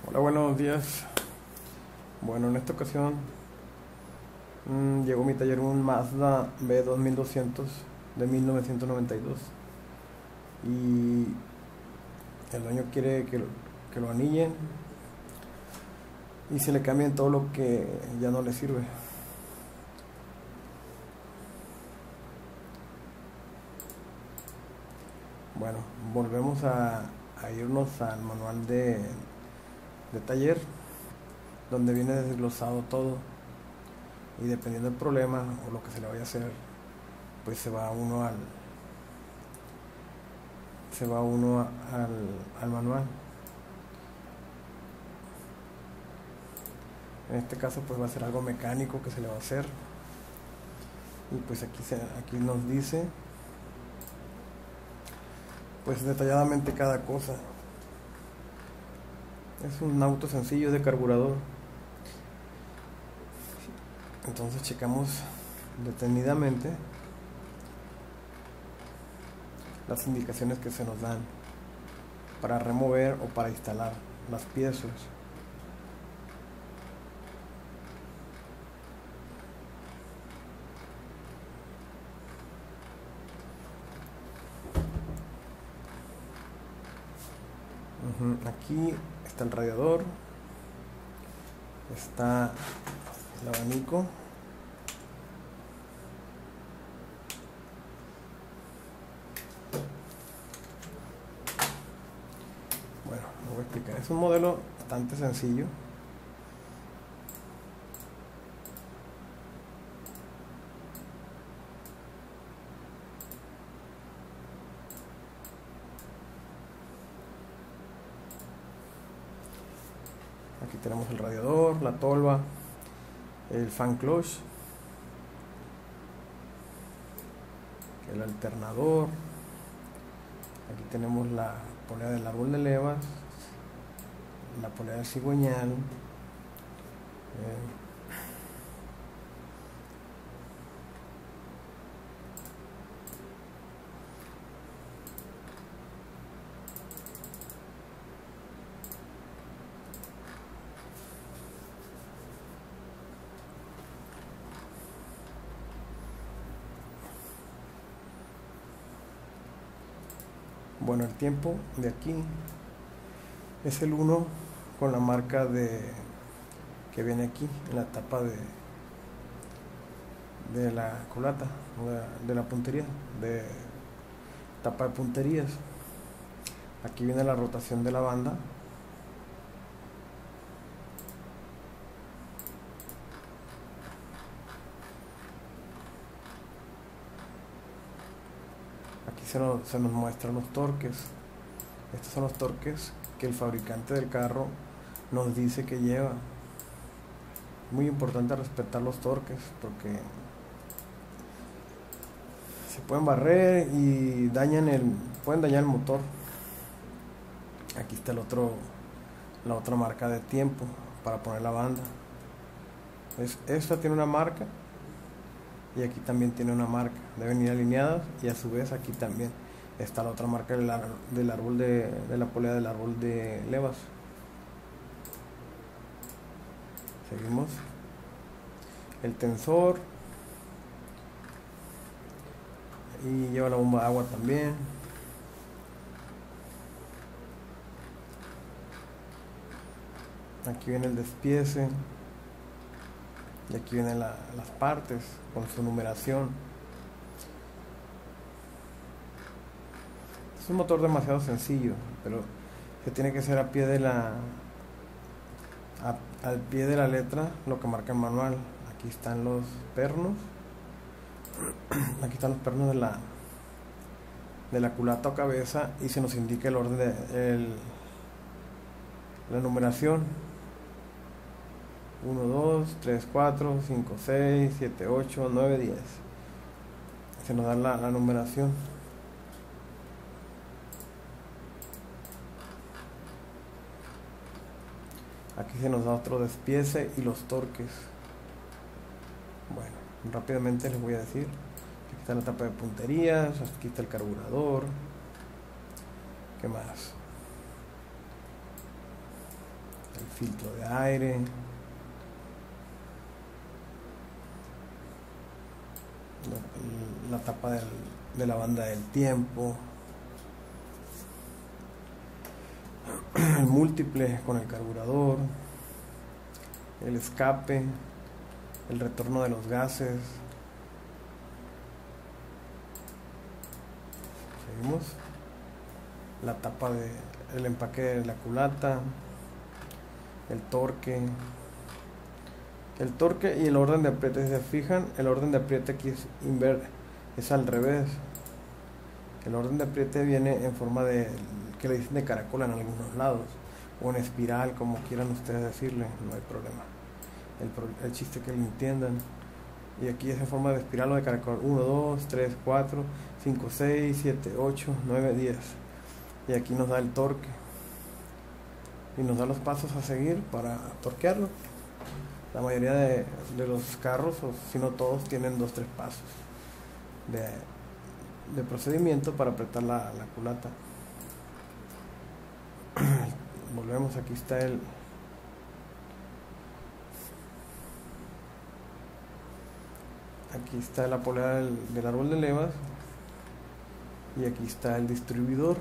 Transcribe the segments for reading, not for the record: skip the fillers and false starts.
Hola, buenos días. Bueno, en esta ocasión llegó a mi taller un Mazda B2200 de 1992 y el dueño quiere que lo anillen y se le cambien todo lo que ya no le sirve. Bueno, volvemos a irnos al manual de taller, donde viene desglosado todo, y dependiendo del problema o lo que se le vaya a hacer, pues se va uno al manual. En este caso pues va a ser algo mecánico que se le va a hacer, y pues aquí nos dice pues detalladamente cada cosa. Es un auto sencillo de carburador. Entonces checamos detenidamente las indicaciones que se nos dan para remover o para instalar las piezas. Aquí está el radiador, está el abanico, bueno, lo voy a explicar. Es un modelo bastante sencillo. Aquí tenemos el radiador, la tolva, el fan clutch, el alternador. Aquí tenemos la polea del árbol de levas, la polea del cigüeñal, bueno, el tiempo de aquí es el 1 con la marca que viene aquí en la tapa de la culata, de la puntería, de tapa de punterías. Aquí viene la rotación de la banda. Aquí se nos muestran los torques. Estos son los torques que el fabricante del carro nos dice que lleva. Muy importante respetar los torques porque se pueden barrer y pueden dañar el motor. Aquí está la otra marca de tiempo para poner la banda. Esta tiene una marca y aquí también tiene una marca. Deben ir alineadas, y a su vez aquí también está la otra marca del árbol de la polea del árbol de levas. Seguimos. El tensor, y lleva la bomba de agua también. Aquí viene el despiece, y aquí vienen las partes con su numeración. Es un motor demasiado sencillo, pero se tiene que hacer al pie de la letra lo que marca el manual. Aquí están los pernos. Aquí están los pernos de la culata o cabeza, y se nos indica el orden la numeración: 1, 2, 3, 4, 5, 6, 7, 8, 9, 10. Se nos da la numeración. Aquí se nos da otro despiece y los torques. Bueno, rápidamente les voy a decir. Aquí está la tapa de punterías, aquí está el carburador. ¿Qué más? El filtro de aire, la tapa de la banda del tiempo, el múltiple con el carburador, el escape, el retorno de los gases. Seguimos. La tapa del empaque de la culata, el torque y el orden de apriete. Si se fijan, el orden de apriete aquí es al revés. El orden de apriete viene en forma de, que le dicen de caracol en algunos lados, o en espiral, como quieran ustedes decirle, no hay problema. El chiste que lo entiendan. Y aquí es en forma de espiral o de caracol: 1, 2, 3, 4, 5, 6, 7, 8, 9, 10. Y aquí nos da el torque y nos da los pasos a seguir para torquearlo. La mayoría de los carros, o si no todos, tienen 2-3 pasos de procedimiento para apretar la culata. Volvemos, aquí está la polea del árbol de levas, y aquí está el distribuidor.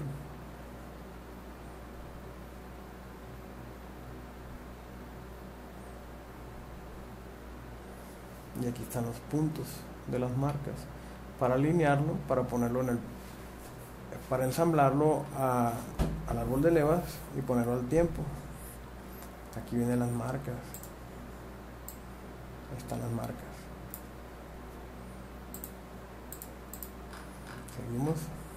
Y aquí están los puntos de las marcas para alinearlo, para ponerlo para ensamblarlo al árbol de levas y ponerlo al tiempo. Aquí vienen las marcas. Ahí están las marcas. Seguimos.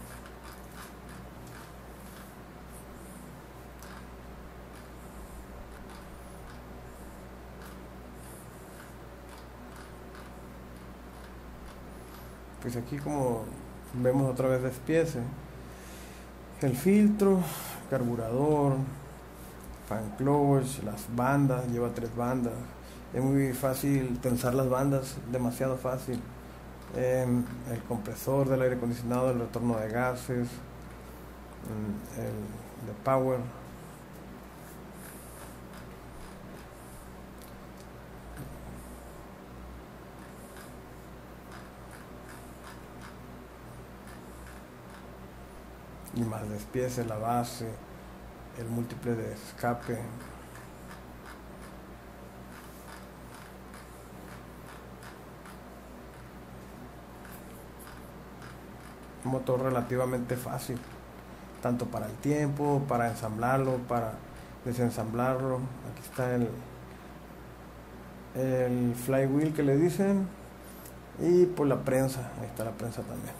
Pues aquí, como vemos, otra vez despiece el filtro, carburador, fan clutch, las bandas, lleva 3 bandas. Es muy fácil tensar las bandas, demasiado fácil. El compresor del aire acondicionado, el retorno de gases, el de power, y más despiece, la base, el múltiple de escape, un motor relativamente fácil, tanto para el tiempo, para ensamblarlo, para desensamblarlo. Aquí está el flywheel que le dicen, y pues la prensa, ahí está la prensa también.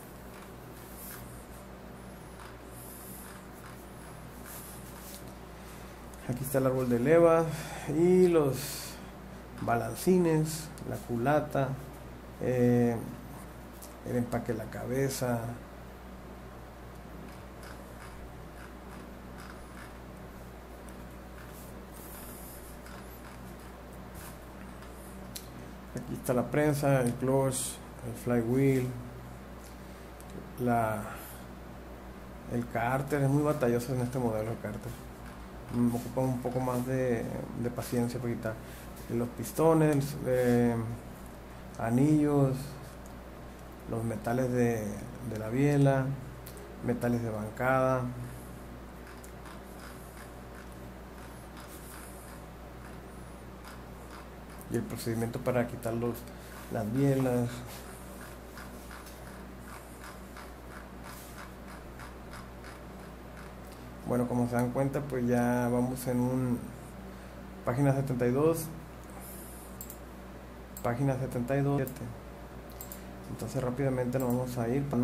Aquí está el árbol de levas y los balancines, la culata, el empaque de la cabeza, aquí está la prensa, el clutch, el flywheel, el cárter. Es muy batalloso en este modelo el cárter. Me ocupa un poco más de paciencia para quitar los pistones, anillos, los metales de la biela, metales de bancada, y el procedimiento para quitar las bielas. Bueno, como se dan cuenta, pues ya vamos en página 72, página 72. Entonces rápidamente nos vamos a ir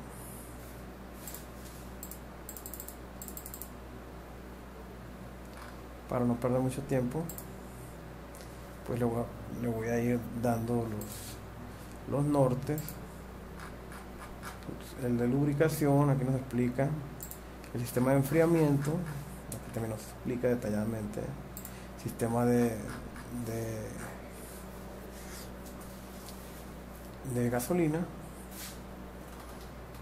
para no perder mucho tiempo. Pues le voy a ir dando los nortes. El de lubricación, aquí nos explica el sistema de enfriamiento, aquí también nos explica detalladamente sistema de gasolina,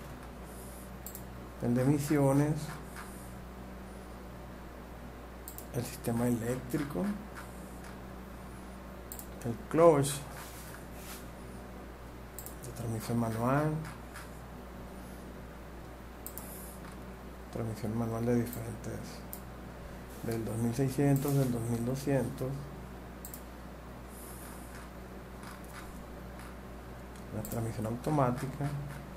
el de emisiones, el sistema eléctrico, el clutch, la transmisión manual de diferentes, del 2600, del 2200, la transmisión automática,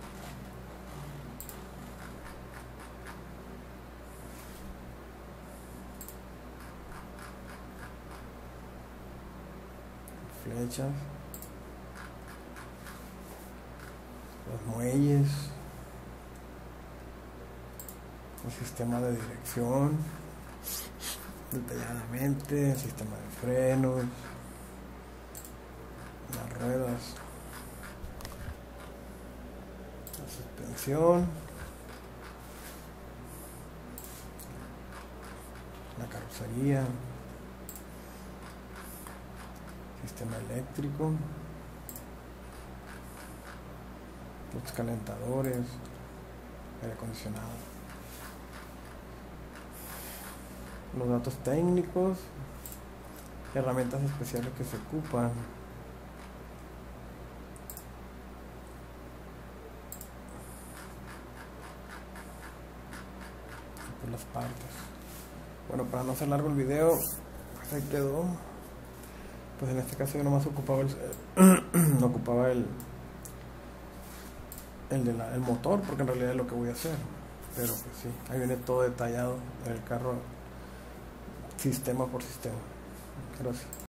flechas, los muelles, el sistema de dirección detalladamente, el sistema de frenos, las ruedas, la suspensión, la carrocería, sistema eléctrico, los calentadores, aire acondicionado, los datos técnicos, herramientas especiales que se ocupan, y por las partes. Bueno, para no hacer largo el video, pues ahí quedó. Pues en este caso yo nomás ocupaba el motor, porque en realidad es lo que voy a hacer. Pero pues sí, ahí viene todo detallado en el carro, sistema por sistema. Gracias.